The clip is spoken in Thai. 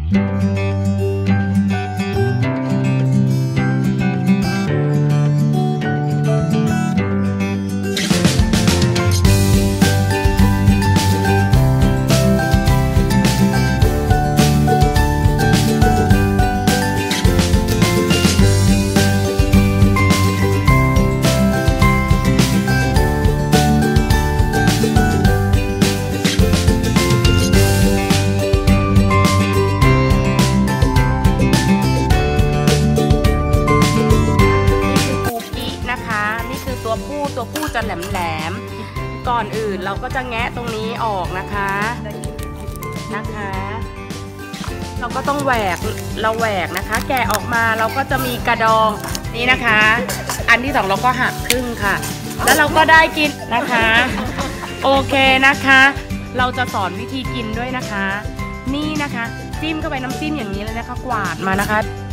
ตัวผู้จะแหลมๆก่อนอื่นเราก็จะแงะตรงนี้ออกนะคะเราก็ต้องแหวกนะคะ แกะออกมาเราก็จะมีกระดองนี่นะคะ อันที่สองเราก็หักครึ่งค่ะแล้วเราก็ได้กินนะคะโอเคนะคะเราจะสอนวิธีกินด้วยนะคะนี่นะคะจิ้มเข้าไปน้ำจิ้มอย่างนี้เลยนะคะกวาดมานะคะ